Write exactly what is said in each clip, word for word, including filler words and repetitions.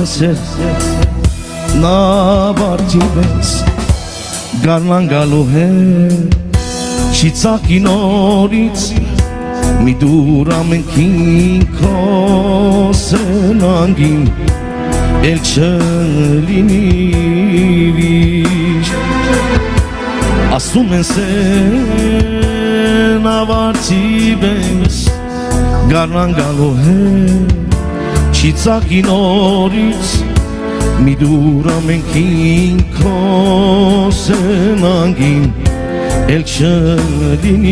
ասել նա բարձիվեց գարնան գալու հետ չի ծակի նորից մի դուր ամենքին քո սենանգին էլ չլինի վիշտ ասում են սեն ավարտիվեց գարնան գալու հետ չի ծակի նորից մի դուր ամենքին քո սենանգին էլ չլինի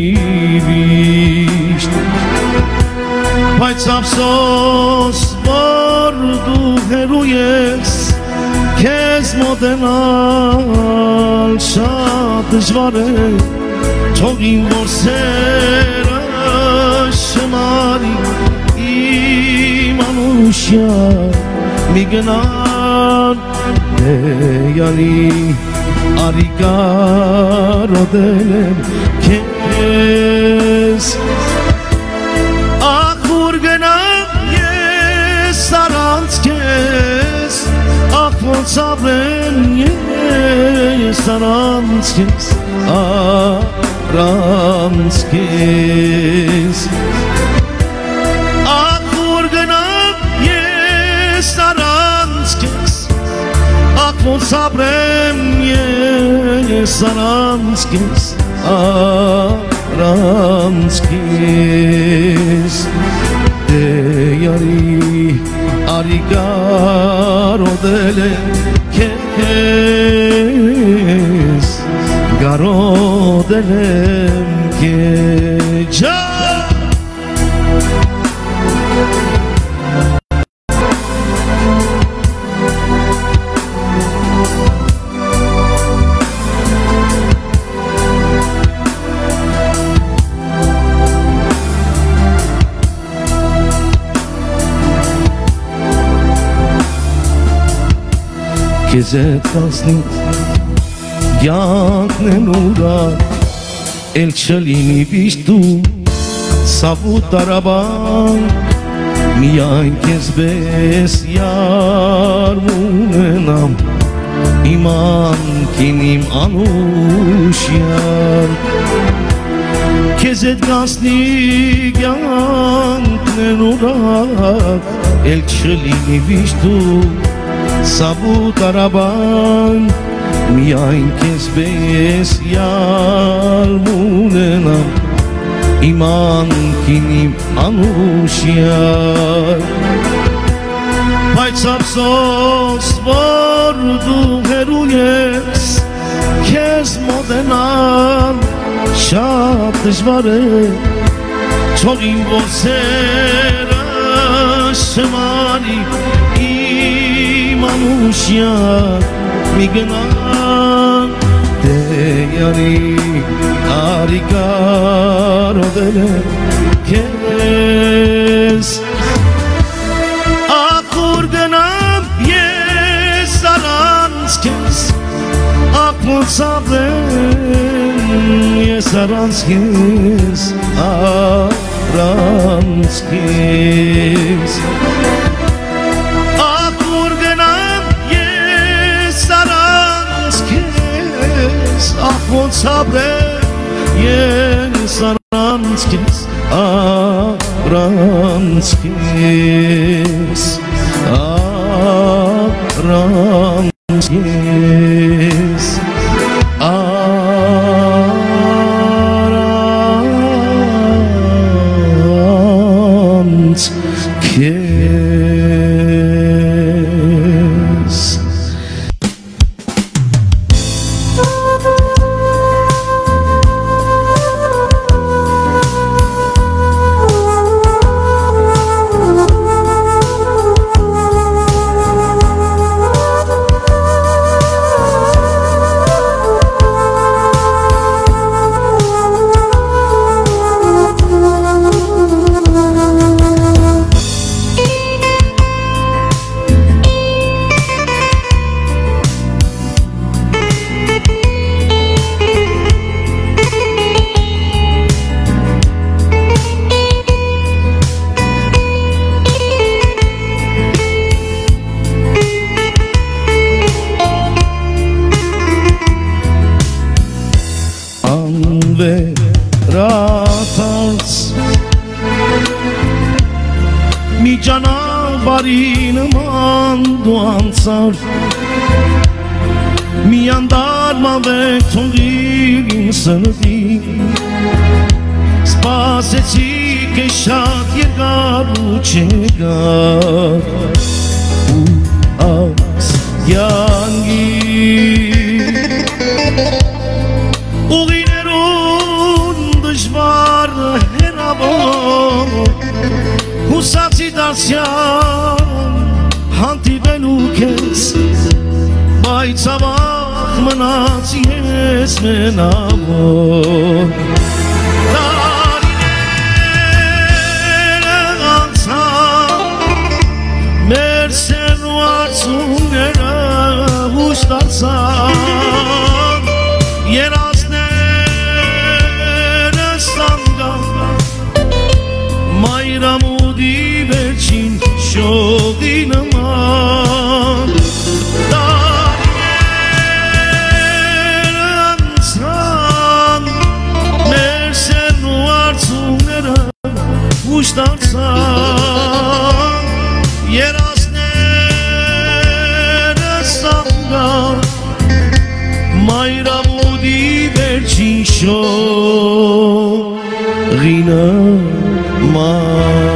վիշտ բայց ափսոս որ դու հեռու ես քեզ մոտենալ շատ դժվար է թող իմ որ սերը շմարի իմ անուշյալ մի գնան դեյանի արի կարոտել եմ քեզ ախ որ գնամ ես առանց քեզ ախ ոնց ապրեմ ես առանց քեզ առանց քեզ ախ որ գնամ ես առանց քեզ ախ ոնց ապրեմ ես առանց քեզ առանց քեզ դեյանի արի կարոտել եմ քեզ կարոտել եմ քեզ Քեզ հետ կասնի կյանքն են ուրախ էլ չլինի վիշտու ցավ ու տարաբան միայն քեզ պես յարմ ունենամ իմ անքին իմ անուշյալ Քեզ հետ կասնի կյանքն են ուրախ էլ չլինի վիշտու ցավ ու տարաբան միայն քեզ պես յարմ ունենամ իմ անքին իմ անուշյալ բայց ափսոս որ դու հեռու ես քեզ մոտենալ շատ դժվար է թող իմ ոսերը շմարի իմ անուշյալ մի գնան դեյանի արի կարոտել եմ քեզ ախ որ գնամ ես առանց քեզ ախ ոնց ապրեմ ես առանց քեզ առանց քեզ ախ որ գնամ ես առանց քեզ ախ ոնց ապրեմ ես առանց քեզ առանց քեզ առանց քեզ առանց քեզ դու անցար մի անդար մավեք թողիր իմ սրտի սպասեցի կե շատ երկար ու չեկար ու ասյանքի ուղիներուն դժվար հեռավոր հուսացի դասյան հանդիպելու քեզ բայց ավաղ մնացի ես մենավոր տարիները անցան մեր սերն ու արցունքները հուշ դարձան երազները ստանգան մայրամուտի վերջին շողի նման տարիները անցան մեր սերն ու արցունքները հուշ դարձան երազները ստանգան մայրամուտի վերջին շողի նման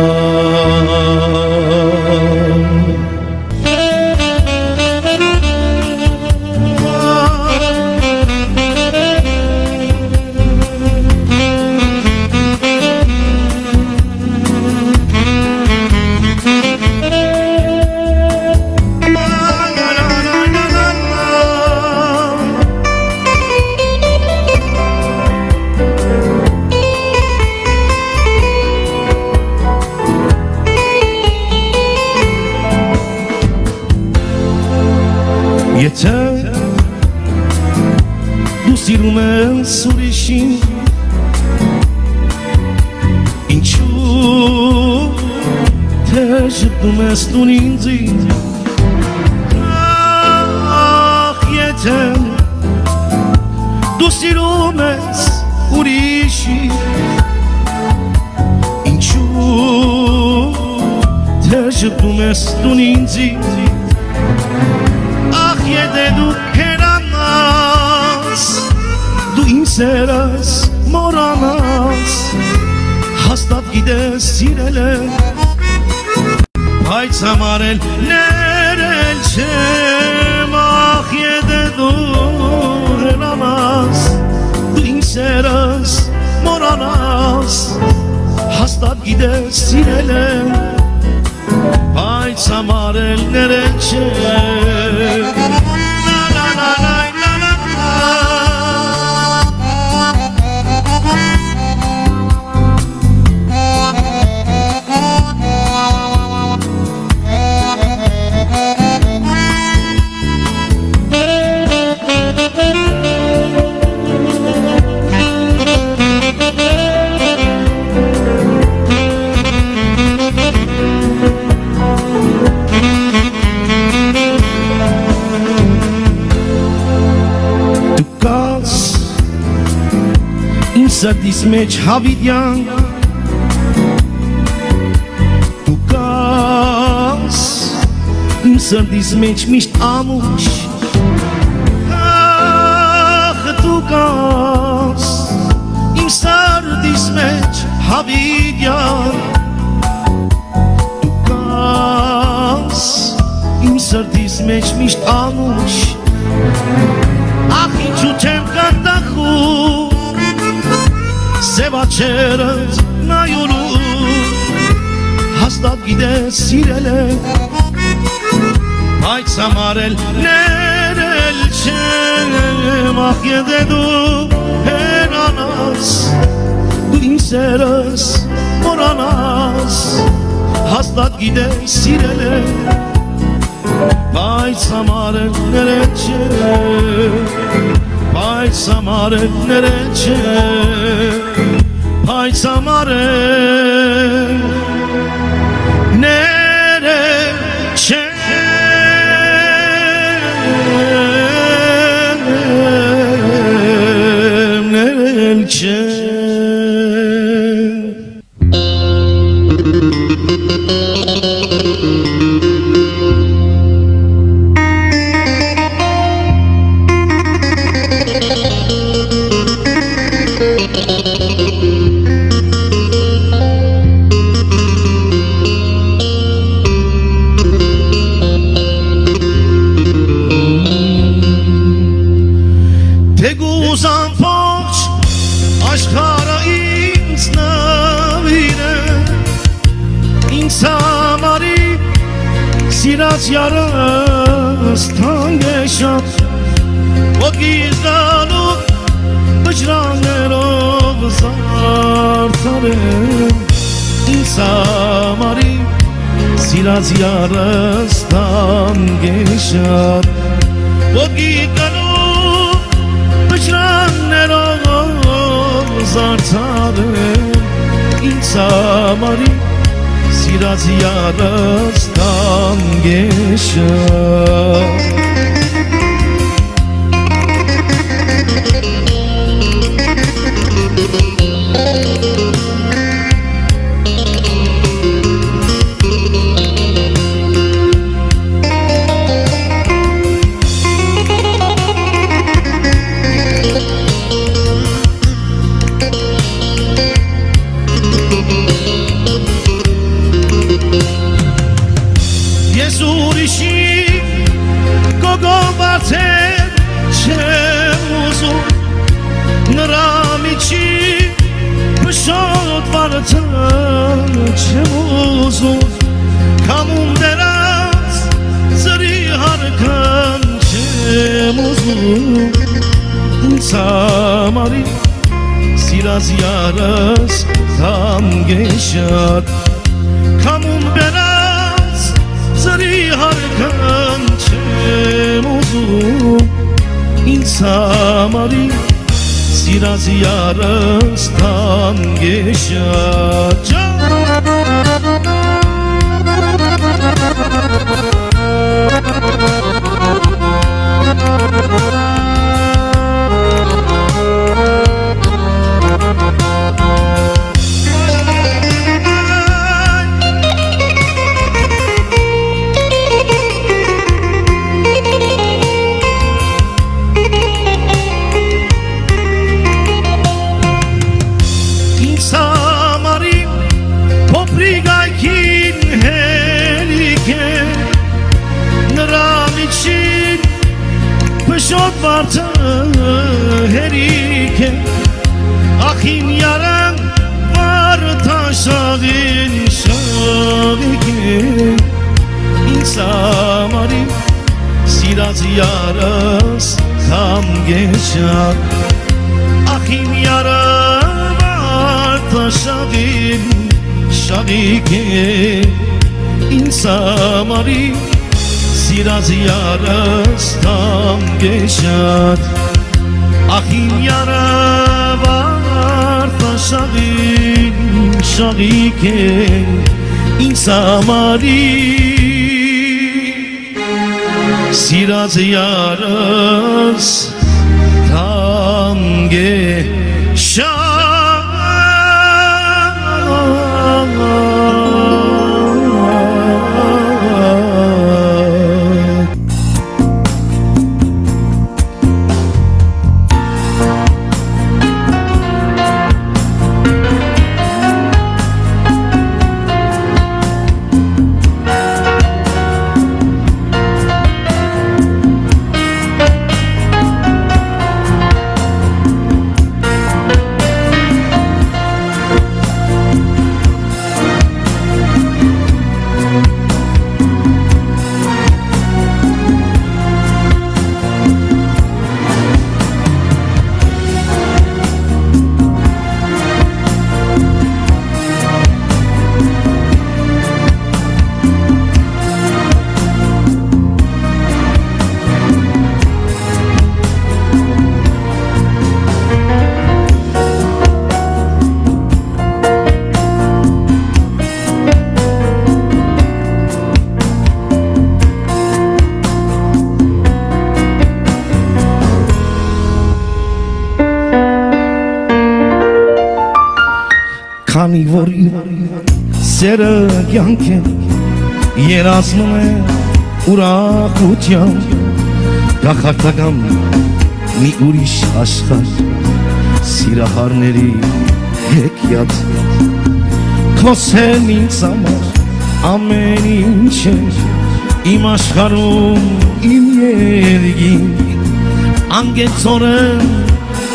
Եթե դու սիրում ես ուրիշին ինչու թե շփում ես դու ինձի ախ եթե դու սիրում ես ուրիշին ինչու թե շփում ես դու ինձի Եթե դու հեռանաս, դու իմ սերս մոռանաս, հաստատ գիտես սիրել եմ, բայց համարել ներել չեմ, ախ եթե դու հեռանաս, դու իմ սերս մոռանաս, հաստատ գիտես սիրել եմ, բայց համարել ներել չեմ Սրտիս մեջ հավիտյան դու կաս իմ սրտիս մեջ միշտ ամուշ ախ դու կաս իմ սրտիս մեջ հավիտյան դու կաս իմ սրտիս մեջ միշտ ամուշ ախ ինչու չեմ կատախում Սևաչերս նայորու հաստատ գիտես սիրել եմ բայց համարել ներել չեմ ախ եթե դու հեռանաս դու իմ սերս մոռանաս հաստատ գիտես սիրել եմ բայց համարել ներել չեմ Բայց համարել ներել չեմ Բայց համարել ներել չեմ ներել չեմ Ուզամ փոքր աշխարհը ինձ նվիրե Ինձ համարի սիրած յարս թանկ է շատ Ոգիս գալու բջրաններով զարդարեմ Ինձ համարի սիրած յարս թանկ է շատ Ոգիս գալու բջրաններով զարդարեմ Ինձ համարի Սիրած յարս թանկ է շատ Kamun deraz zari harkan çemuzum Samari siraz yaras tam geçat Kamun deraz zari harkan çemuzum Samari siraz yaras tam geçat Vardı herike Ahin yaran var taşağın şavike İnsamari siraz yaras tam geçer Ahin yaran var taşağın şavike İnsamari Siraz yaras tam geçat Ahin yara var taşağın şagike İnsamari Siraz yaras tam geçat Քանի որ սերը կյանք է երազնում է ուրախությամբ գախարտական մի ուրիշ աշխարհ սիրահարների հեքիաթ քո սերն ինձ համար ամեն ինչ է իմ աշխարհում իմ երգին անգեցորեն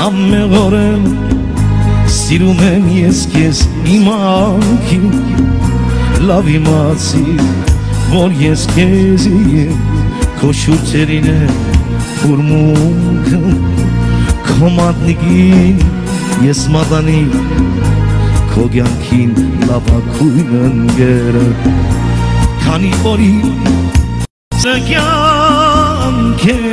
ամեղորեն սիրում եմ ես քեզ իմ անքին լավ իմացի որ ես քեզի եմ քո շուրջերին է ֆուրմունքը քո մատնիկին ես մատանի քո կյանքին լավագույն ընկերը քանի օրի կյանք է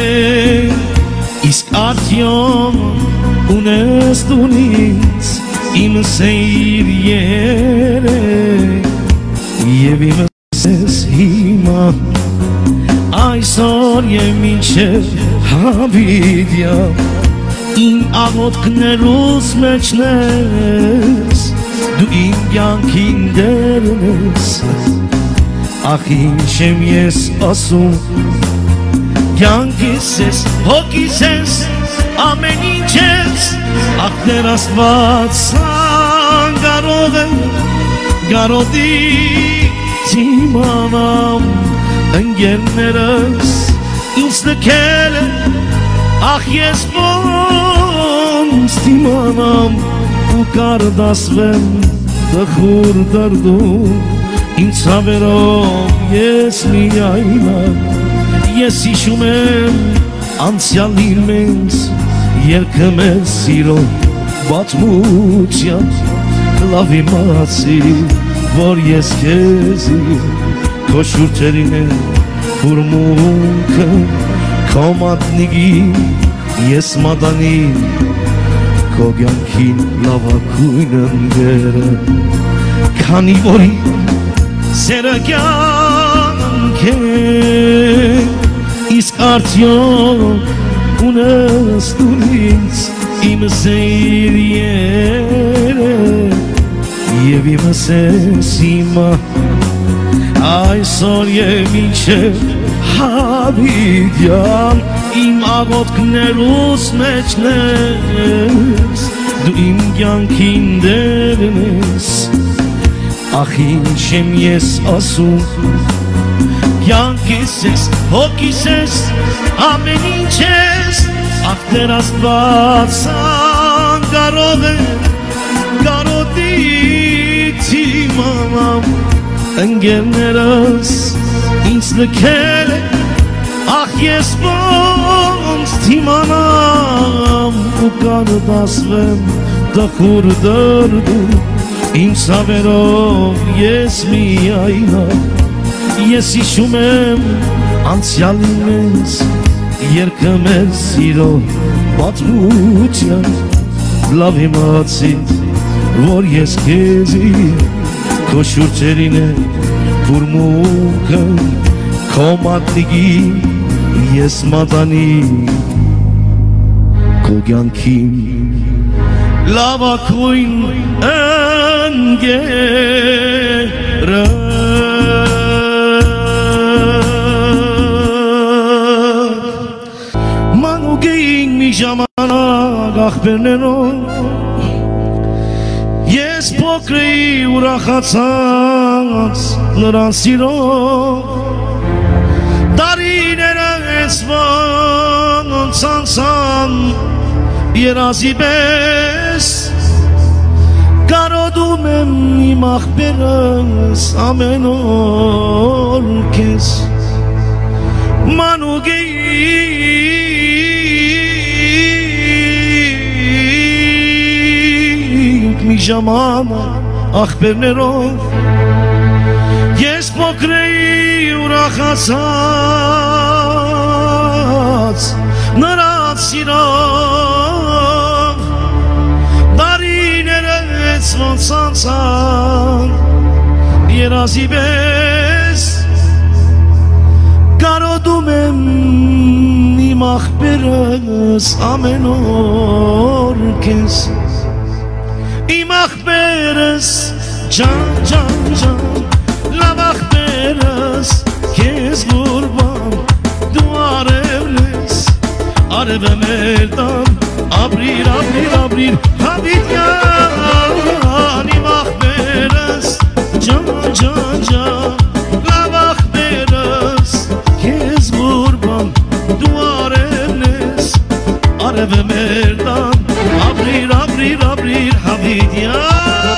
իսկ արդյոք ունես դու ինձ իմ սեր երեք և իմ սես հիմա այսօր և մինչև հավիդյա իմ աղոթքներուս մեջն ես դու իմ կյանքին դերն ես ախ ինչ եմ ես ասում կյանքիս ես հոգիս ես ամեն ինչ ես ախ դեր Աստված կարող եմ Garodi Timanam Engelneres İnstekele Ah yes bons Timanam U kardas ven Dăhur dardu İnsaverom Yes mi ayna Yes işumem Ansialilmens Yerkemes siro Batmuçyan Lavimaci Vor yes kezi Koşurterine Furmunka Komatnigi Yes madani Kogyankin lava kuynen gere Kani vori Seragyanke Isk artyon Unes turins Im seyriyere Jevim sesima Այսօր և մինչև հավիդյան Իմ աղոթքներուս մեջն ես Դու իմ կյանքին դերն ես Ախ ինչ եմ ես ասում Կյանքիս ես, հոգիս ես, ամեն ինչ ես Ախ դեր Աստված կարող է Կարոտից իմանամ Ընկերներս ինձ լքել է Ախ ես ոնց թիմանամ ու կարդասվեմ տխուր դրդում Ինձ հավերով ես միայնակ Ես հիշում եմ անցյալին մեզ Երգում էր սիրո պատմության Լավ իմացիր որ ես քեզի Քո շուրջերին է ֆուրմունքը Քո մատնիկի ես մատանի Քո կյանքին լավագույն ընկերը Մանուկ էինք մի ժամանակ աղբերներով Ես փոքր էի ուրախացած նրան սիրով Տարիները ես ոնց անցան երազի պես Կարոտում եմ իմ աղբերս ամեն օր քեզ Մանուկ էի մի ժամանակ աղբերներով Ես փոքր էի ուրախացած նրանց սիրով Տարիները ես ոնց անցան երազի պես Կարոտում եմ իմ աղբերս ամեն օր քեզ Իմ աղբերս ջան ջան ջան լավ աղբերս քեզ գուրբան դու արև ես արև եմ երդան ապրիր ապրիր ապրիր հավիտյան իմ աղբերս ջան ջան ջան լավ աղբերս քեզ գուրբան դու արև ես արևը մեր տան Ապրիր, ապրիր, ապրիր, Հավիդյան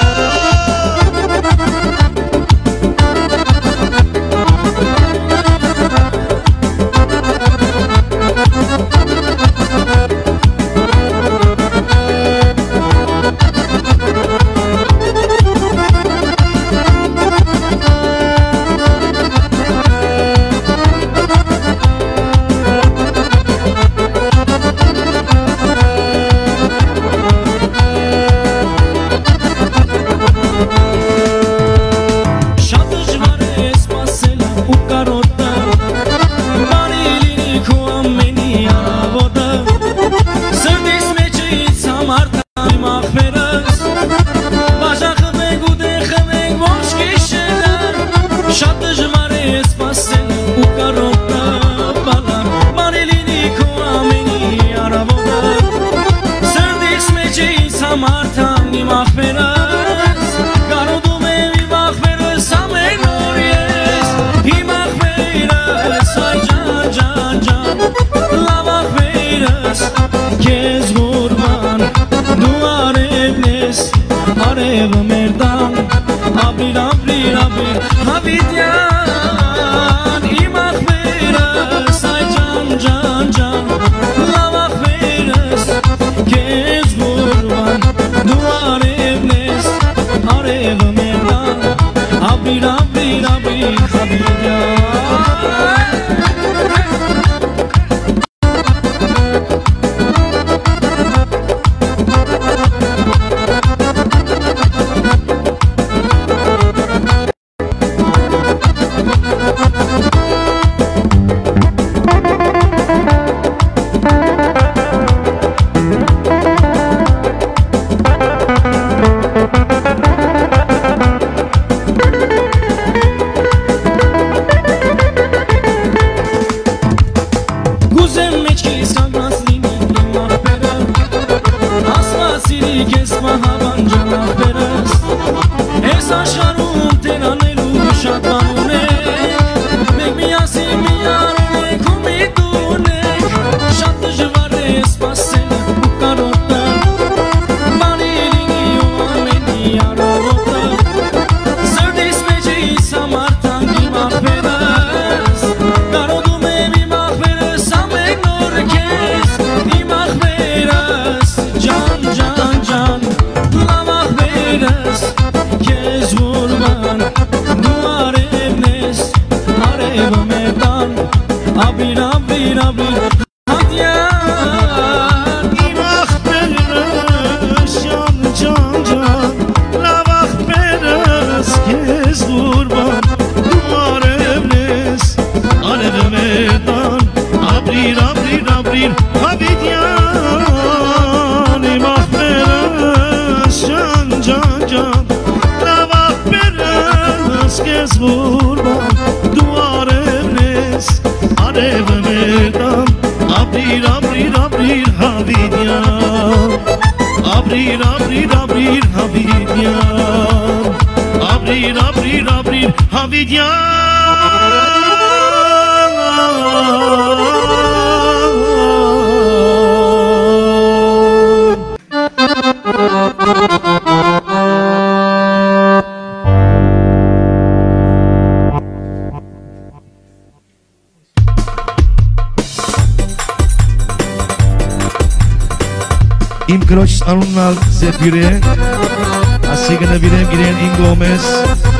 Իմ կրոջ անունն ալ Զեփիր է, ասի գնվիրեմ իրեն իմ գոմես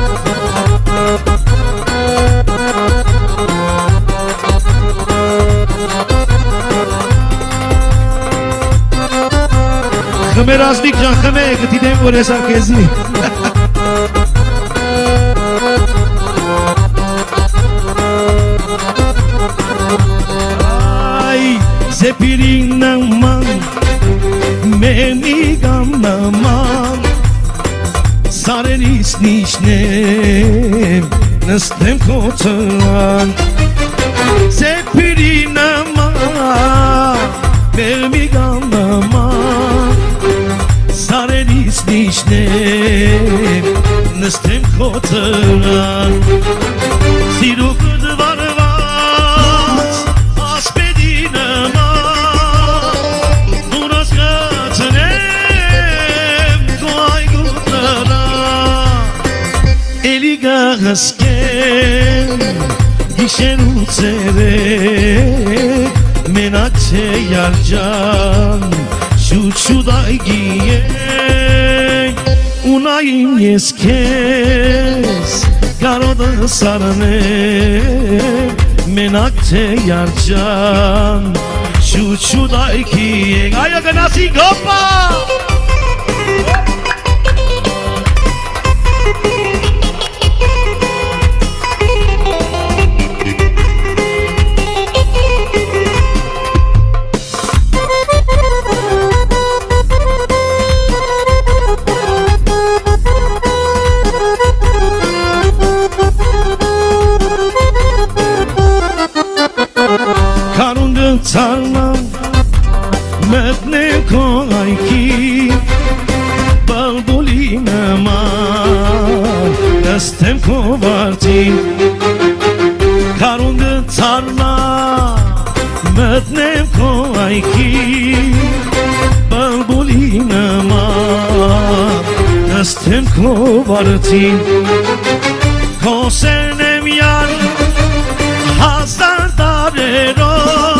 Խմեր ազնիկ ճան խմե, գտիդեմ որ ես արկեզի Այ Զեփիրին նման Մենիգամ նման Սարերից նիշնեմ նստեմ քոծան Զեփիրի նման Մենիգամ նման Սարերից նիշնեմ նստեմ քոծան Սիրու կդվարված ասպետի նման hăsken Gişenu tere Menakçe yarcan Şu da giye Unayim yeskes Karoda sarne Menakçe yarcan Şu da giye Ayo nasi gopa Tarnam medne koay ki balbolina man destem kovarti karung tarna medne koay ki balbolina man destem kovarti kosenem yar hazar darero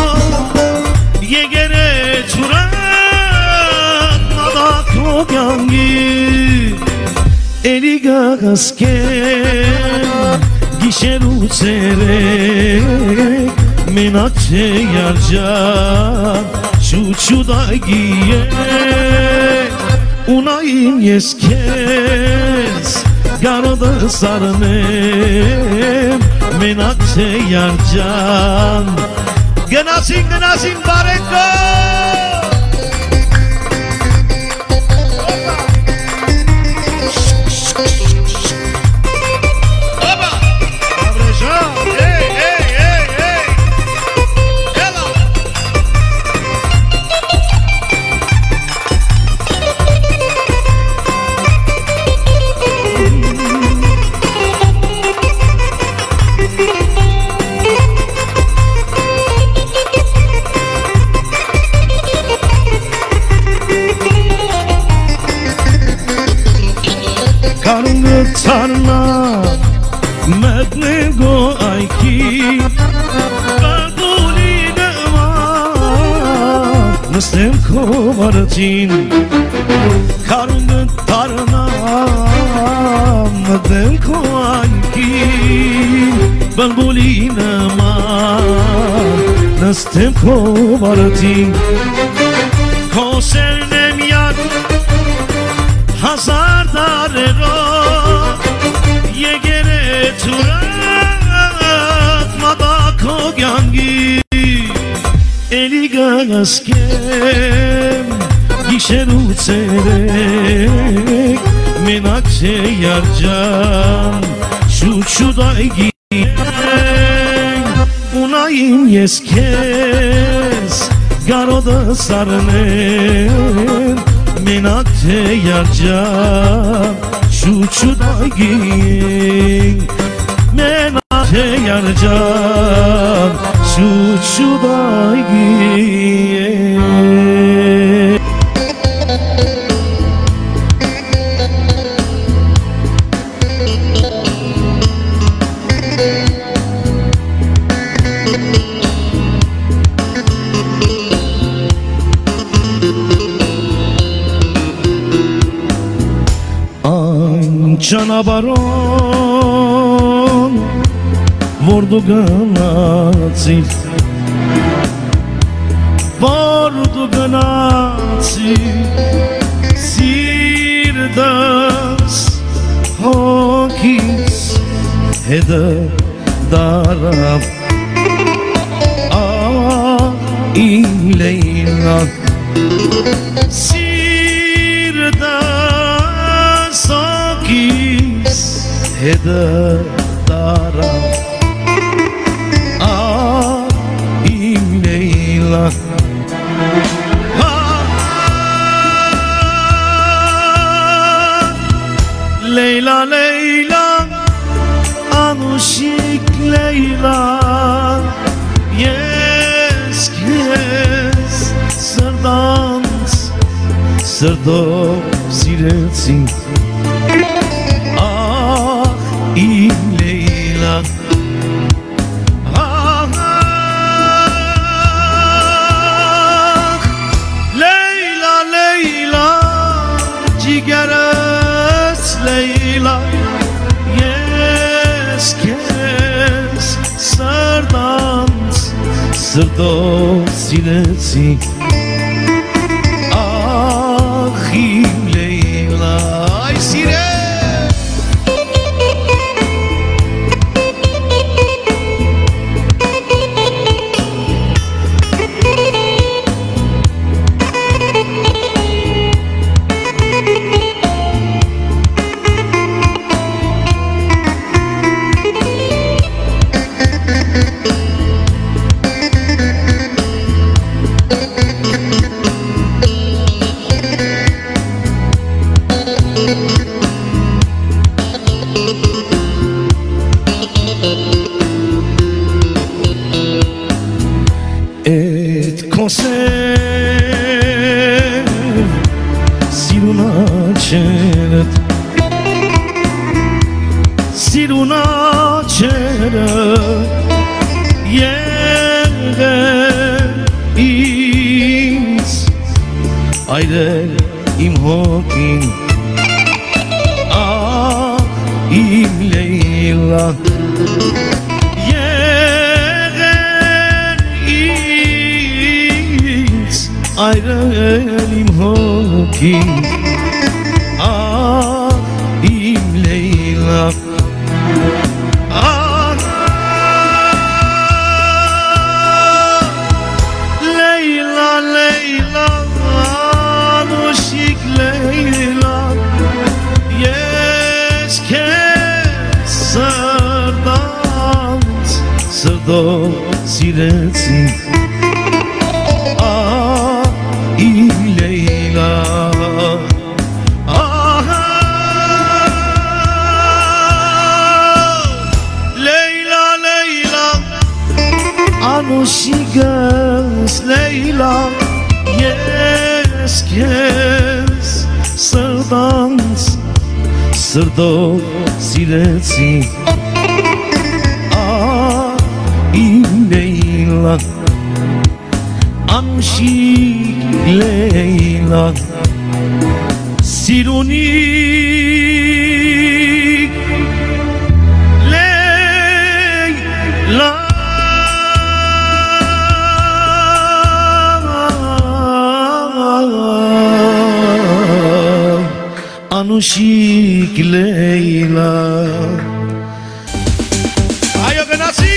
Yegere çuran Madako gangi Eli gagasken Gişeru serek Menakçe yarcan Şu da giye Unayim yeskes Garoda sarnem Menakçe yarcan Ganasin, ganasin, bareko! Oba! Abrejão! Ei, ei, ei, ei! Ela! Tarna medne go ayki Balbolina man Nestem kovartin Karung tarna medne go ayki Balbolina man Nestem kovartin Kosernem yar Hazar darero Yegere turat Madako gangi Eli gagaskem Gişeru serek Menakçe yarcan Şu da giyen Unayim yeskes Garoda sarnem Menakçe yarcan Şu da giyen Menakçe yarcan Şu da giyen Canabaron Vordu ganaci Vordu ganaci Sirdas Hokis Hede Darab Ah İleyna Sirdas Hokis Hede Darab Ah İleyna Leyla Leyla Anuşik Leyla Yes Yes Sırdans Sırdo Siretsin Ah İle Leyla Ah Leyla Leyla Cigeres Leyla Yes kes Sırdan Sırdo sileci Ahim Leyla Ay sire Et conserve si luna ceret si luna ceret yere is ayrı imhokin ah im Leyla Ayrılim hoki Ah im Leyla Ah Leyla Leyla Nuşik Leyla Yes kes Sırdan Sırdo sileci Leyla Ah Leyla Leyla Anuşigas Leyla Yes kes Sırdan Sırdo sileci Ah Leyla Anuşik Leyla Sirunik Leyla Anuşik Leyla Ayo Ganasi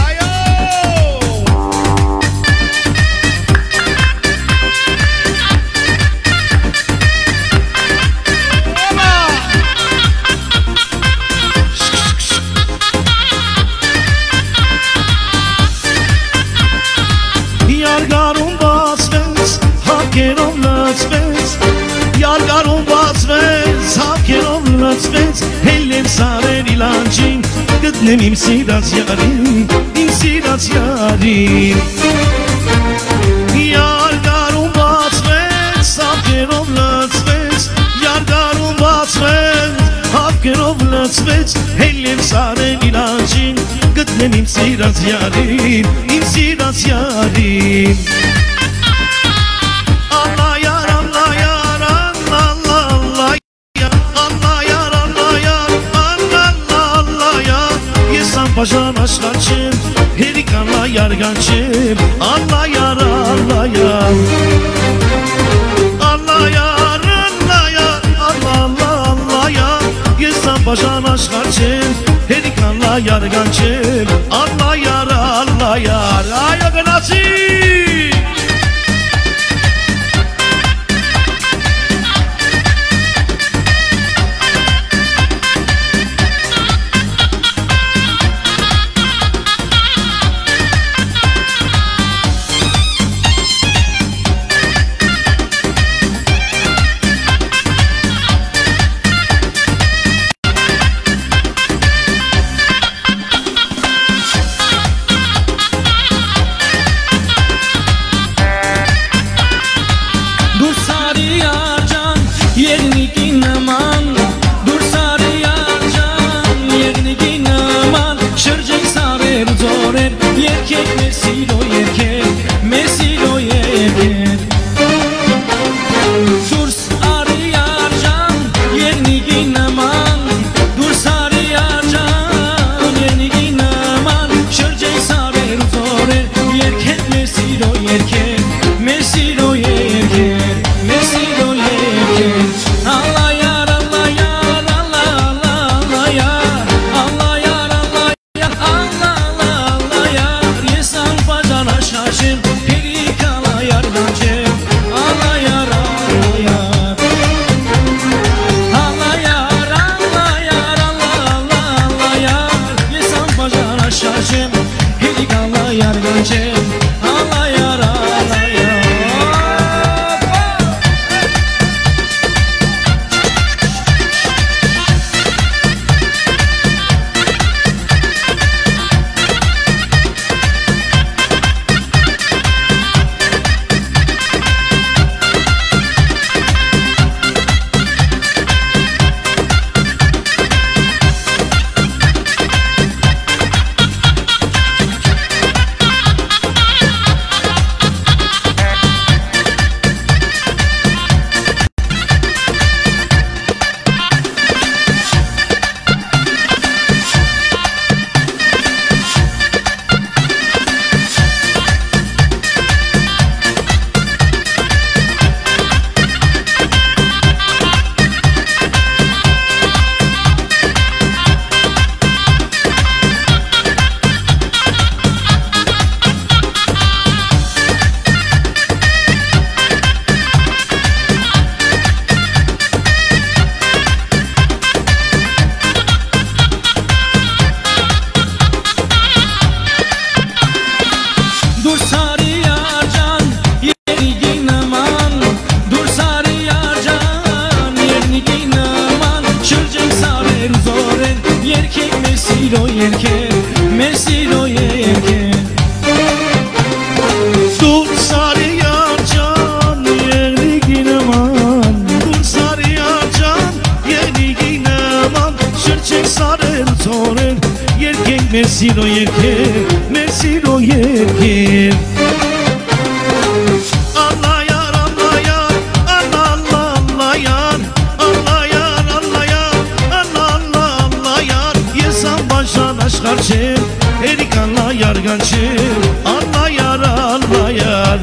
Hellem saren ilancin Gıdnem imsidat yarim İmsidat yarim Yar garum batmen Sapkerom latsvet Yar garum batmen Hapkerom latsvet Hellem saren ilancin Gıdnem imsidat yarim İmsidat yarim Allah yar Allah yar Allah Allah Allah Paşam aşkaçım, herikanla yargaçım Allah yar, Allah yar Allah yar, Allah yar Allah, Allah, Allah yar Gezsem paşam aşkaçım, herikanla yargaçım Allah yar, Allah yar Ayak nasip Mersino yerken, Mersino yerken Allah yar, Allah yar, Allah Allah Allah yar Allah yar, Allah yar, Allah Allah Allah yar Yesan başan aşkar çel, erik Allah yar gançel Allah yar, Allah yar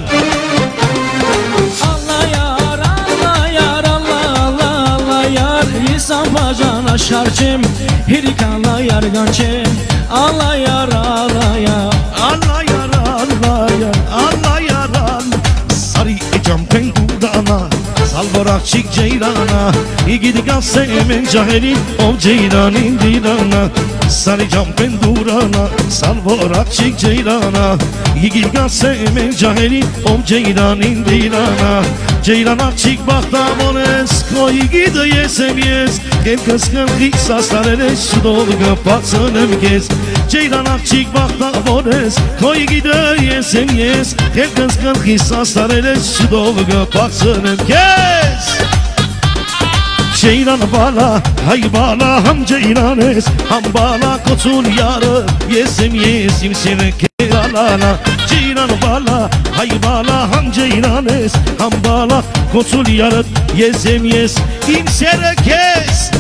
Allah yar, Allah yar, Allah Allah Allah yar Yesan başan aşkar çel, erik Allah yar gançel Allah yar, Allah yar Allah yar, Allah yar, Allah yar Sarı ecam pendudana Salvarak çık ceyrana İgidi gazse emen caheri O ceyranin dirana Sarı cam pendurana Salvarak çık ceyrana İgidi gazse emen caheri O ceyranin dirana Ceyrana çık bak da bones Koy gidi yesem yes Gel kıskın kısaslar ele Şu dolgu patsın emkez Ceyrana çık bak da bones Koy gidi yesem yes Gel kıskın kısaslar ele Şu dolgu patsın emkez Ceylan bala, hay bala ham ceylanes Ham bala koçun yarı Yesim yesim seni keralana Ceylan bala, hay bala ham ceylanes Ham bala koçun yarı Yesim yes imsere kes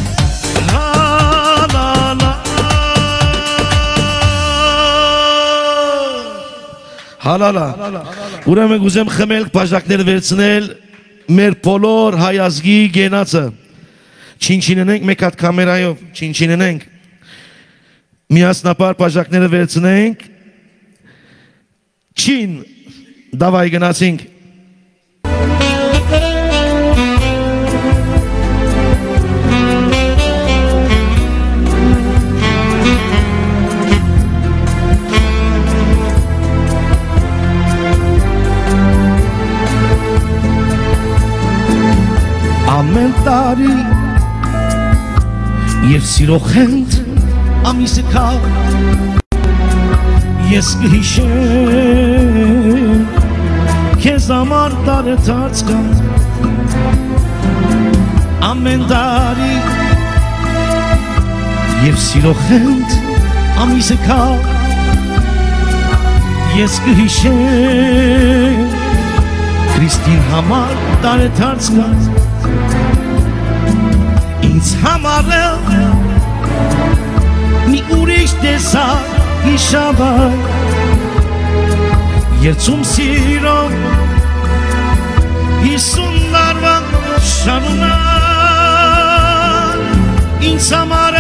Halala Halala Ureme guzem khemel pajakler versinel Merpolor hayazgi genatsa Çinçinenenk mekat kamerayo Çinçinenenk Mias napar pajaknere versinenk Çin Davay genasink Armen tari Եվ սիրո խենթ ամիսը կա Ես կհիշեմ Քեզ համար տարեթարց կա Ամեն տարի Եվ սիրո խենթ ամիսը կա Ես կհիշեմ Քրիստին համար տարեթարց կա Ինձ համար մի ուրիշ տեսակ հիշավը Երցում սիրով հիսուն դարվա շանունակ Ինձ համար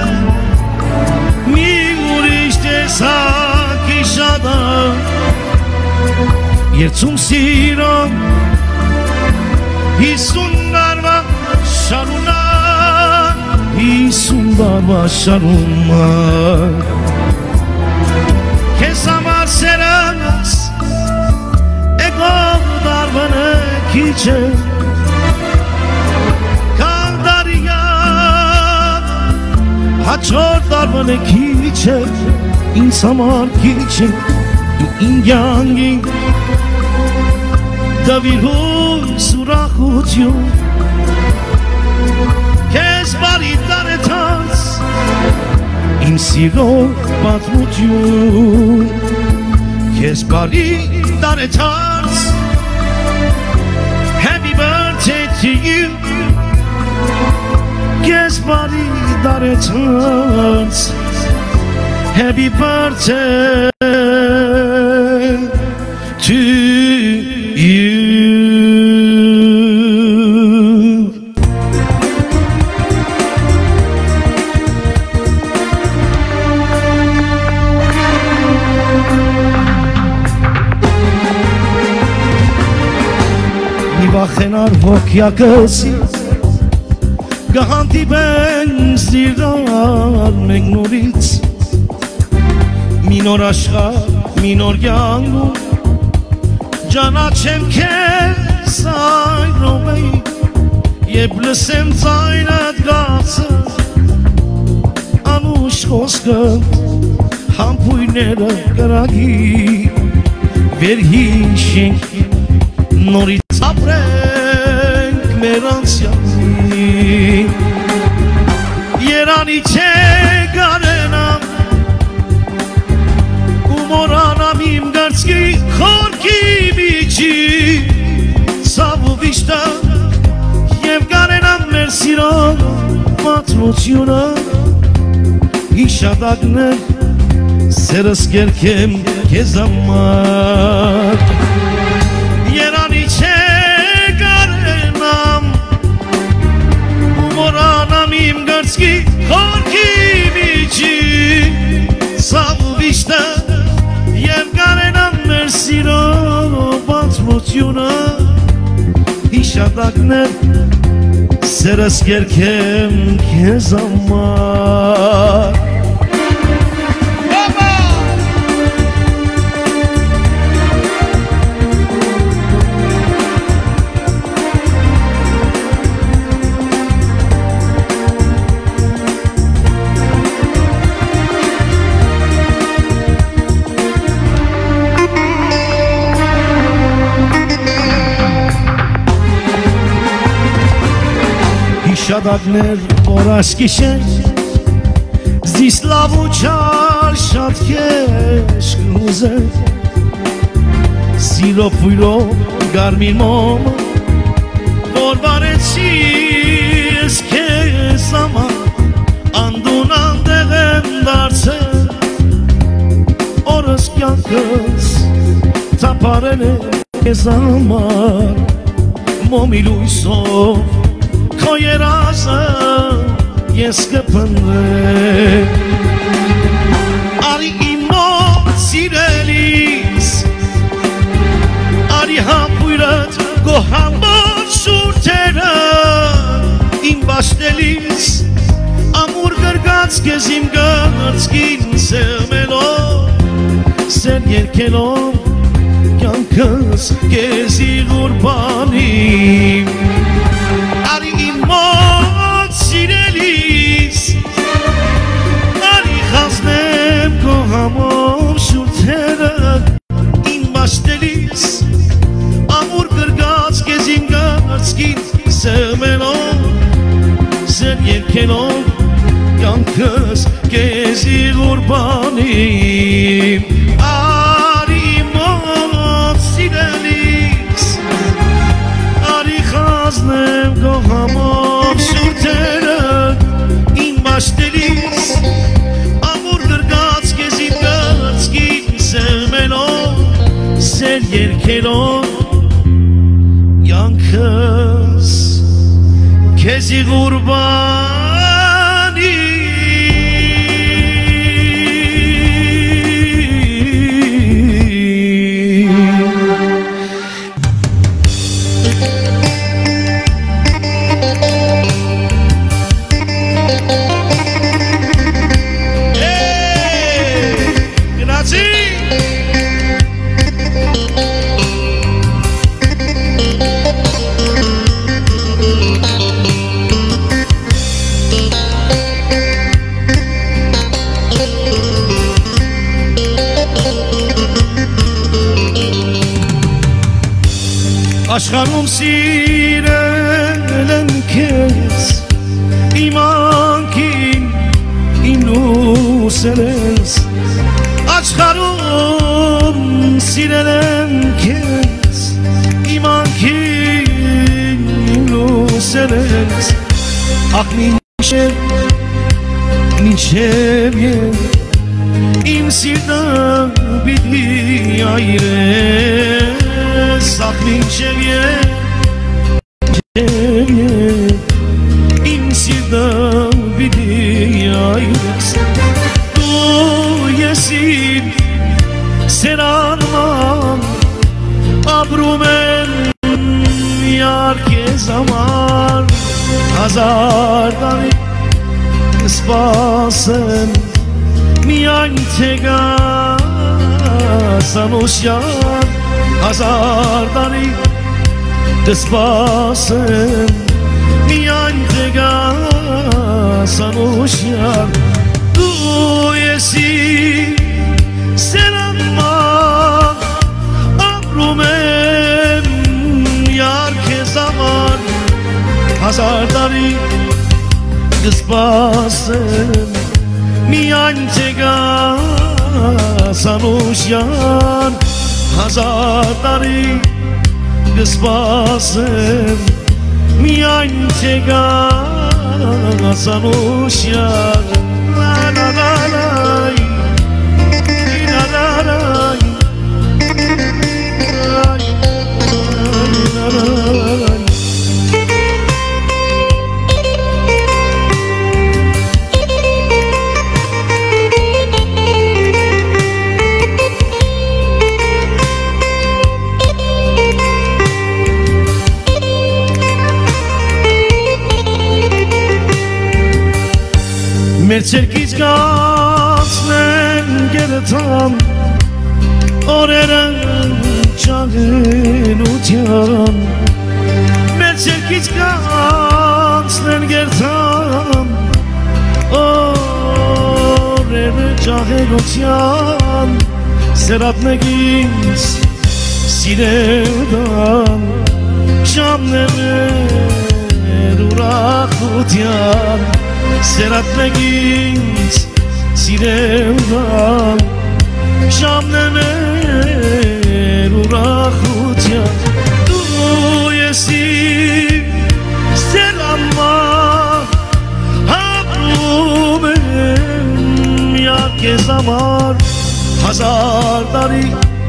մի ուրիշ տեսակ հիշավը Երցում սիրով հիսուն դարվա շանունակ Հիսուն դարվա շարունակ Քեզ համար սերանս Էգով դարվանը քիչ է Կան դարյան Հաչոր դարվանը քիչ է Ինձ համար քիչ է Դու իմ կյանքի Դավիր հույս ուրախություն Քեզ բարի տարեթաց Իմ սիրո պատմություն Քեզ բարի տարեթաց Happy birthday to you Քեզ բարի տարեթաց Happy birthday to you Վախենար ոգյակսի Կհանդիպենք սիրար մենք նորից Մի նոր աշխարհ, մի նոր կյանքում Ճանաչեմ քեզ այն րոպեի Երբ լսեմ ձայնդ գացը Անուշ խոսքը համբույրները կրակի Վերհիշենք նորից ապրենք մեր անցյալի Երանի չէ գարենամ միջի ցավ ու վիշտը Եվ գարենան մեր սիրո պատմությունը Հիշադակներ սերս կերքեմ քեզ համար Երանի չէ գարենամ Մորանամ իմ գրծքի խորքի միջի Ցավ ու վիշտը Եվ գարենան մեր սիրո պատմությունը Հիշադակներ սերս կերքեմ քեզ համար Շադակներ որ ասկիշեն Զիս լավ ու չար շատ կեշ կնուզեն Սիրո պույրո գարմին մոմ Որ վարեցի ես կեզ ամա Անդուն անդեղ եմ դարձել Օրս կյանքս թապարել է կեզ ամար Մոմի լույսով Քո երազը ես կփնտրեմ Արի իմ մոտ սիրելիս Արի համբույրդ գոհամոտ շուրթերը Իմ բաշտելիս ամուր գրգած կեզ իմ գնացքին սեղմելով Սեր երկելով կյանքս կեզի գուրբանիմ Արի իմ մոտ սիրելիս Արի խազնեմ քո համով շուրթերը Իմ բաշտելիս ամուր գրգած կեզ իմ գնացքին սեղմելով Սեր երկելով կյանքս կեզի գուրբանիմ Արի իմ մոտ սիրելիս Արի խազնեմ քո համով շուրթերը Իմ բաշտելիս ամուր գրգած կեզ իմ գնացքին սեղմելով Սեր երկելով կյանքս քեզի գուրբանիմ Աշխարհում սիրել եմ քեզ Իմ անքին իմ լուսեր ես Աշխարհում սիրել եմ քեզ Իմ անքին իմ լուսեր ես Ախ մինչև մինչև իմ սիրտը պիտի այրես Ախ մինչև իմ սիրտը պիտի այրես Դու ես իմ սերանման ապրում եմ միար քեզ համար Հազար տարի կսպասեմ միայն թե գաս անուշյան Հազար տարի կսպասեմ միայն թե գաս անուշյան Դու ես իմ սերանման ապրում եմ միար քեզ համար Հազար տարի կսպասեմ միայն թե գաս անուշյան Հազար տարի կսպասեմ միայն թե գաս անուշյար La la la la La la la La la la Մեր ցերկից գացնեն գերտան օրերը ճաղենության Մեր ցերկից գացնեն գերտան օրերը ճաղենության Սերատնեգից սիրելդան Ժամներ ուրախության Սերատնեգից սիրելդան Ժամներ ուրախության Դու ես իմ սերամար Հապրում եմ միակ ես համար Հազար տարի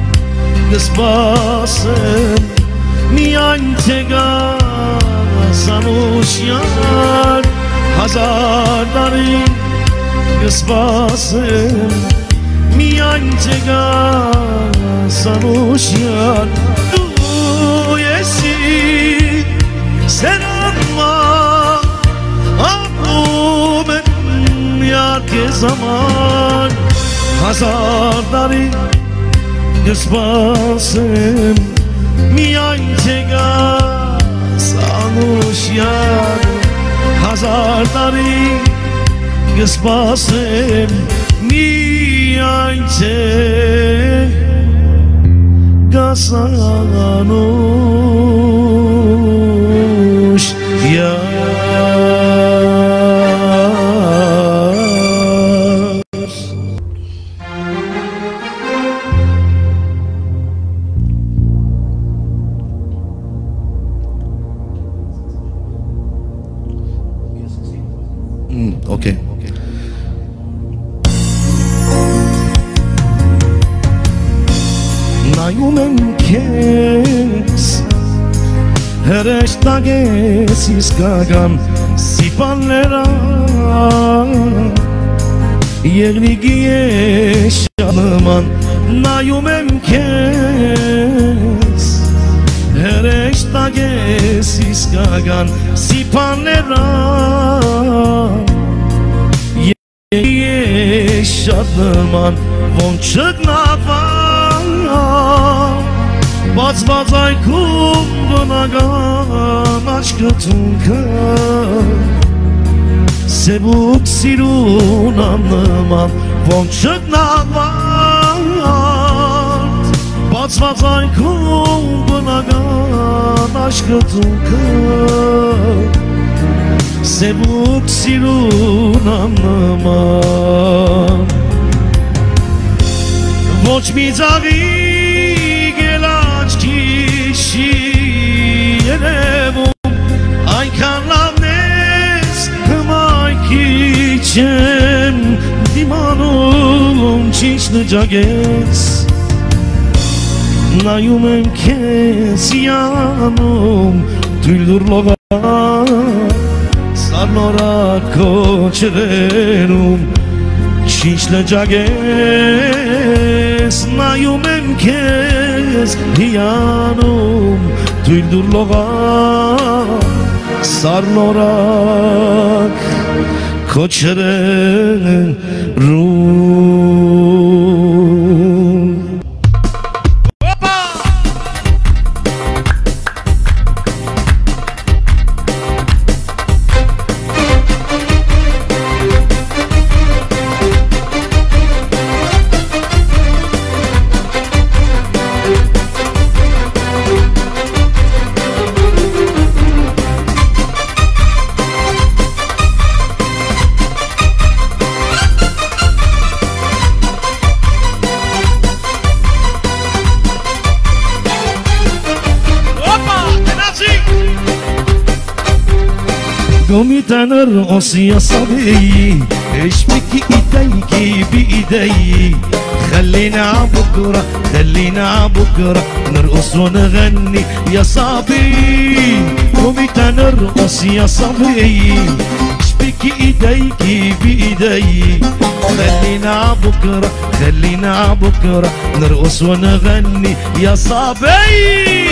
կսպասեմ Միայն թե գաս անուշյար Հազար տարի կսպասեմ Միայն թե գաս անուշյար Դու ես իմ սերամար Ապրում եմ միակ ես համար Հազար տարի կսպասեմ Միայն թե գաս անուշյար Հազար տարի կսպասեմ միայն թե գաս անուշյար Okay. Նայում եմ քեզ հրեշտակ ես իսկական սիպաներա Եղնիկի ես շանման Նայում եմ քեզ հրեշտակ ես իսկական սիպաներա Ես շատ նման ոնց չգնավան Բացված այգում բնական աչքըթունքը Սևուկ սիրուն աննման ոնց չգնավան Բացված այգում բնական աչքըթունքը Սևուկ սիրուն աննման Ոչ մի ծաղիկ էլ աչքի չի երևում Այնքան լավն ես հմայքի չեմ դիմանում Չինչ նջագեց Նայում եմ քեզ յանում թույլ դուր լողան Սարնորակ քոչրերում Չինչ նջագես Նայում եմ քեզ հիանում Թույլ դուր լողան Սարնորակ քոչրերում قومي تنرقص يا صبي اشبكي ايديكي بايدي خلينا بكرة خلينا بكرة نرقص ونغني يا صبي قومي تنرقص يا صبي اشبكي ايديكي بايدي خلينا بكرة خلينا بكرة نرقص ونغني يا صبي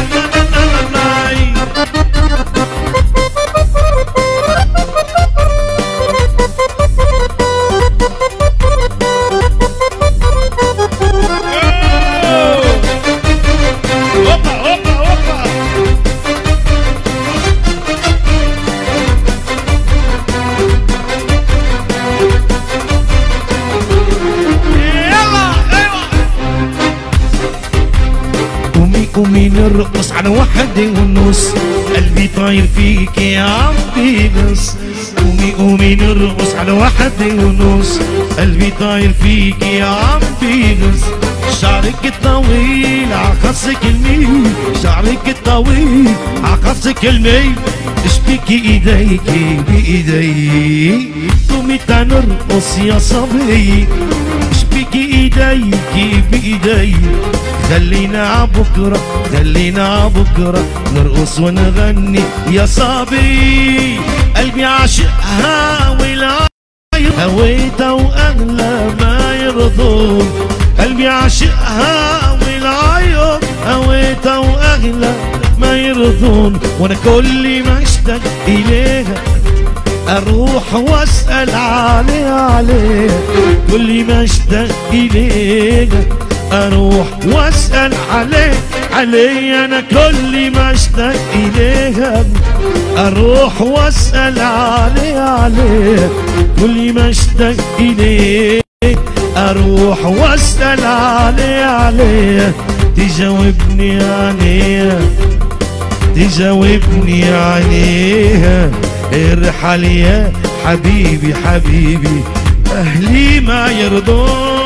قومي نرقص على واحد ونص قلبي طاير فيك يا عم بيقص قومي قومي نرقص على واحد ونص قلبي طاير فيك يا عم بيقص شعرك الطويل عقصك الميل شعرك الطويل عقصك الميل اشبكي ايديكي بايدي قومي تنرقص يا صبي اشبكي ايديكي بايدي خلينا بكرة خلينا بكرة نرقص ونغني يا صبي قلبي عاشقها ولا هويتها واغلى ما يرضون قلبي عاشقها والعيون هويتها واغلى ما يرضون وانا كل ما اشتاق اليها اروح واسال عليها عليها كل ما اشتاق اليها اروح واسال عليه عليه انا كل ما اشتاق اليها اروح واسال عليه عليه كل ما اشتاق اليه اروح واسال عليه عليه تجاوبني عليها تجاوبني عليها ارحل يا حبيبي حبيبي اهلي ما يرضون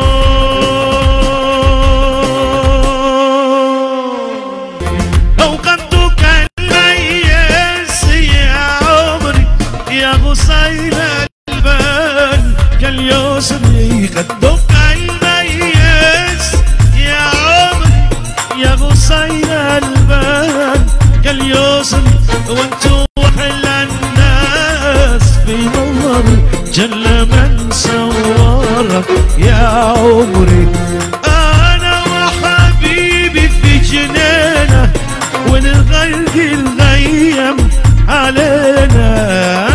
غصين البال كاليوسفي خدوك الميز يا عمري يا غصين البال كاليوسفي وانتو احلى الناس في نظر جل من صورك يا عمري انا وحبيبي في جنينه ونغرق الغيم علينا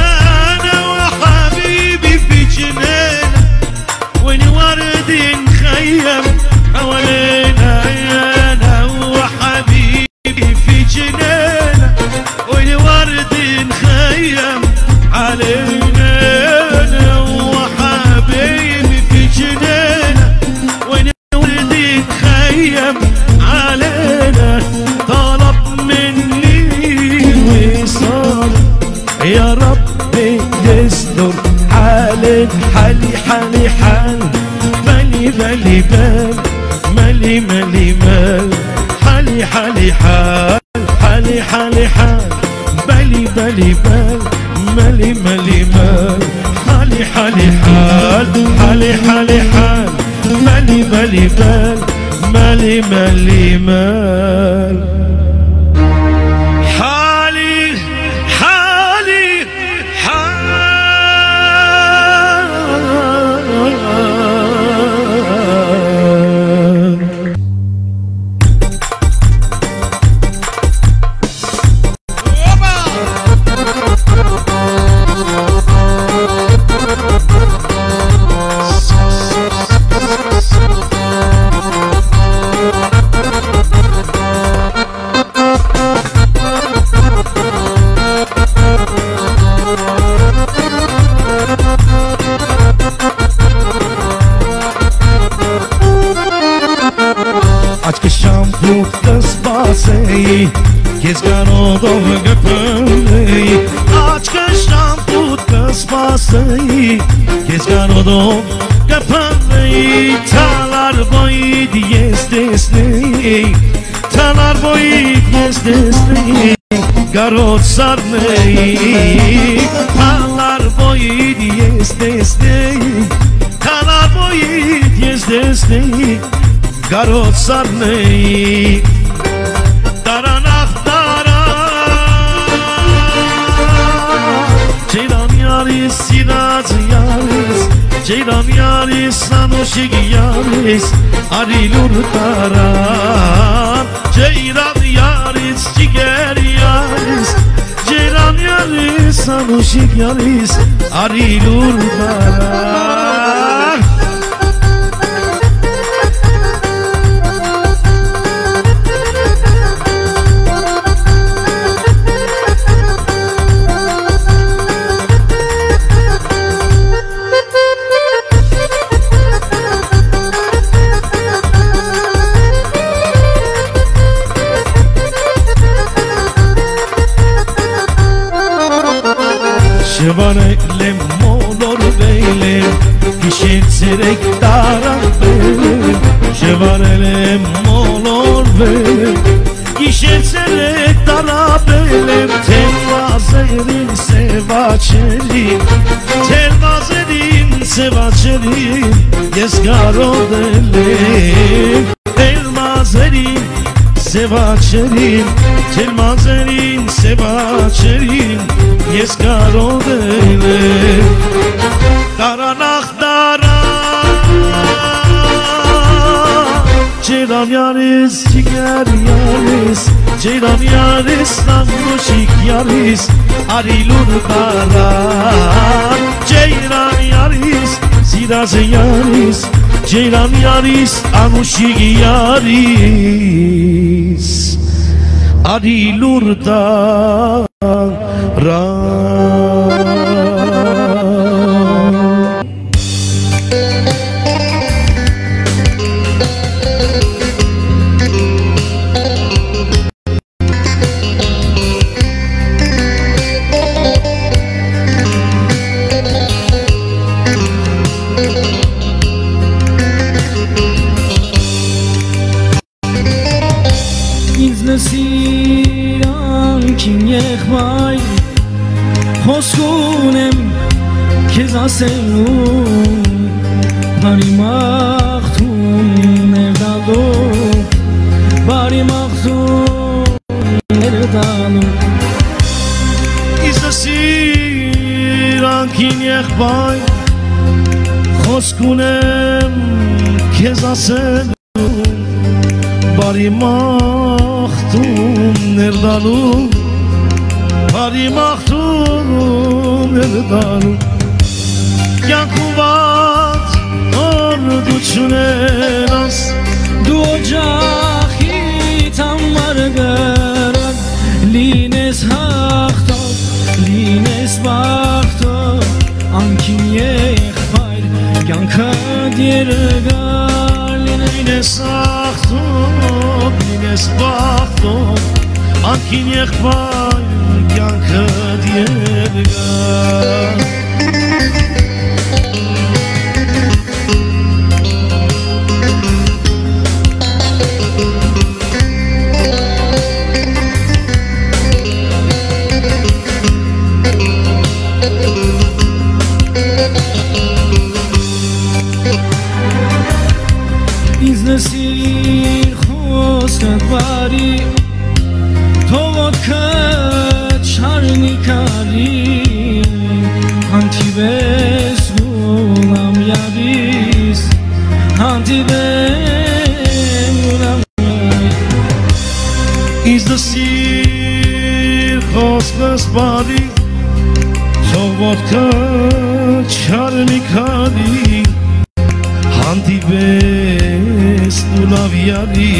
حوالينا انا وحبيبي في جنينه والورد نخيم علينا انا وحبيبي في جنينه والورد نخيم علينا طلب مني وصال يا ربي تستر حالي حالي حالي حال مالي مالي مال مالي مالي مال حالي حالي حال حالي حالي حال بالي بالي بال مالي مالي مال حالي حالي حال حالي حالي حال مالي مالي بال مالي مالي مال Kes garodov gapăi Aci că și-am put că-spasăi Kes garodov gapăi Talar boid este snei Talar boid este snei Karotsaneyi Talar boyid yes desneyi Talar boyid yes desneyi Karotsaneyi Daranaq Ceylan yaris, sinaz yaris Ceylan yaris, sanoşik yaris Arilur taran Ceylan yaris, ciger yaris Ceylan yaris, sanoşik yaris Arilur taran Şevanelem molor beylem Gişetzerek daran beylem Şevanelem molor beylem Gişetzerek daran beylem Telvazerin sevaçerin Telvazerin sevaçerin Yezgaro delem Telvazerin sevaçerin Telvazerin sevaçerin Yezgaro delem Daranaq daran Ceylan yaris, ciger yaris Ceylan yaris, namoşik yaris Arilur daran Ceylan yaris, siraz yaris Ceylan yaris, namoşik yaris Arilur daran Izlesiran kim yekbay Hoskunem kezaseyum Parimachtun nevdalo Parimachtun nevdalo Izlesiran kim yekbay Hoskunem kezaseyum Parimachtun nevdalo Parimachtun nevdalo Yankuvat ordu çunenas Du ocahi tam margaran Lines hakto, lines bakto Ankin yekbay yanka diergar Lines hakto, lines bakto Ankin yekbay yanka diergar Izlesir khoskat bari Tovot charnikari Antibes gulam yaris Antibes gulam Izlesir khoskat bari Tovot charnikari Antibes dulaviari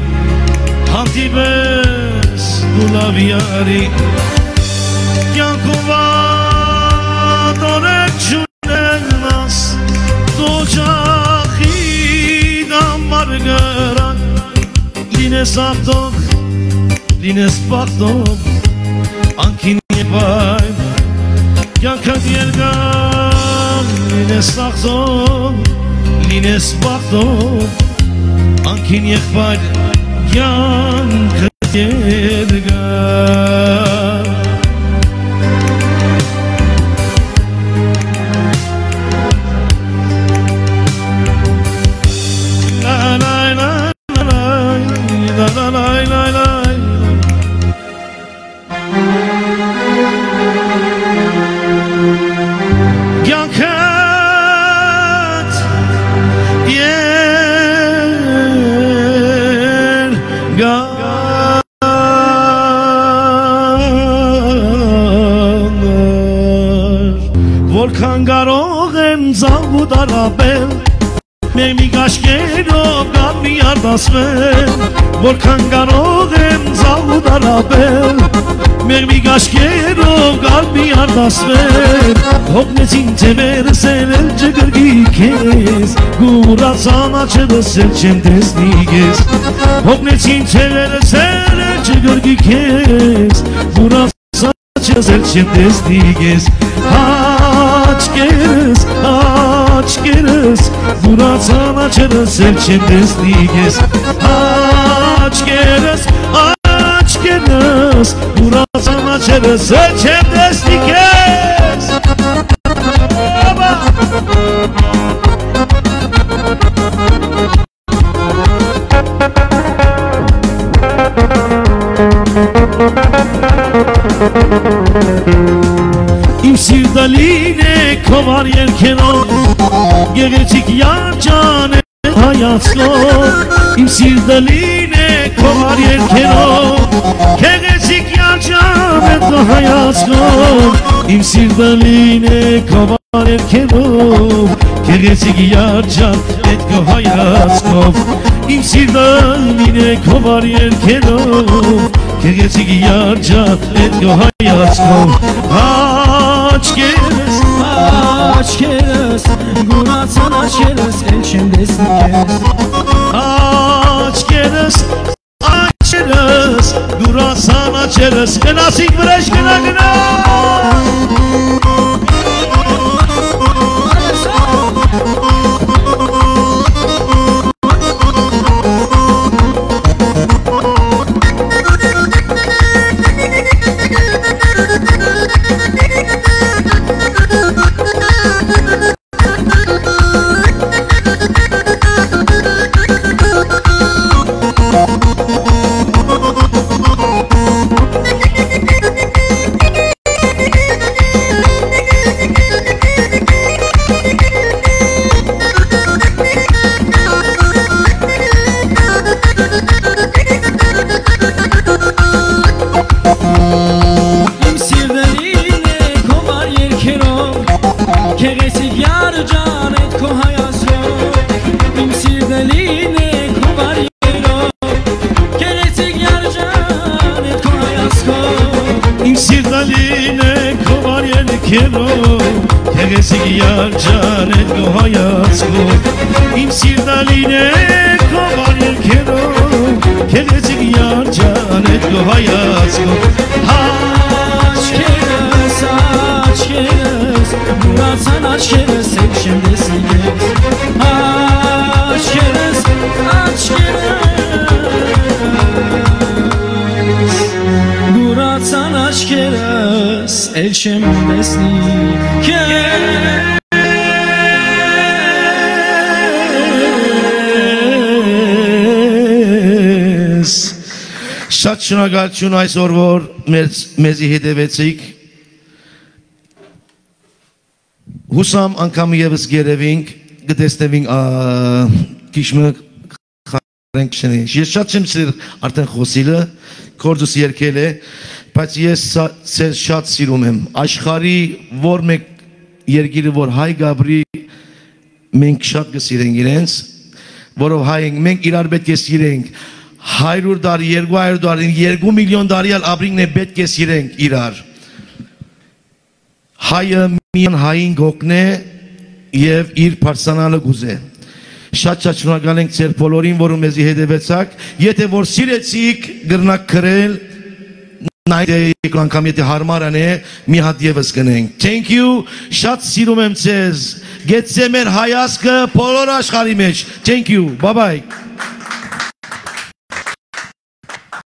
Antibes dulaviari Yankova dore çunenas Docahi damargaran Lines aktok, lines baktok Ankin yebay Yanka diergam Lines aktok Lines baktok Ankin yekbay Yanka diergam Gyanket yer ganar Volkan garogem zavu darabel Memi gashkero gami ardasvel Volkan garogem zavu darabel Memi gashkero gami ardasvel Hognetin temer sevel cıgırgi kez Gura sana çırı selçem desniges Hognetin temer sevel cıgırgi kez Gura sana çırı selçem desniges Aç keres, aç keres Gura sana çırı selçem desniges Aç keres, aç keres Gura sana çırı selçem desniges Im sirdaline kovar yelkeno Gerecek yar cane hayatlo Im sirdaline kovar yelkeno Gerecek yar cane hayatlo Im sirdaline kovar yelkeno Gerecek yar cane hayatlo Im sirdaline kovar yelkeno Gerecek yar cane hayatlo Aç keres, aç keres Gunatsan aç keres elçem desnikes Aç keres, aç keres Gunatsan aç keres Kınasik Vrej Ghazarian Tegesik yar canet go hayatsko Im sirdaline kovar yelkeno Tegesik yar canet go hayatsko Aç keres, aç keres Muratsan aç keres Sevşem desiniz Aç keres, aç keres Muratsan aç keres Elçem desnikes Շատ շնորհակալություն այսօր որ մեզի հետևեցիք Հուսամ անգամ եւս գերևինք գտեսնեվինք քիչմը խարենք շնի Ես շատ չեմ սիրել արդեն խոսիլը կորձուս երկել է բայց ես ցեր շատ սիրում եմ աշխարհի որ մեկ երկիրը որ հայ գաբրի մենք շատ կսիրենք իրենց որով հայ ենք մենք իրար պետք է սիրենք հարյուր տարի երկու հարյուր տարի երկու միլիոն տարի ապրինքն է պետք է սիրենք իրար հայը միան հային գոքն է եւ իր պարսանալը գուզե շատ շատ շնորհակալ ենք ձեր բոլորին որ մեզի հետևեցաք եթե որ սիրեցիք գրնակ քրել Նայեք անգամ եթե հարմարան է մի հատ եւս կնենք Thank you շատ սիրում եմ ձեզ գեցե մեր հայացքը բոլոր աշխարհի մեջ Thank you bye bye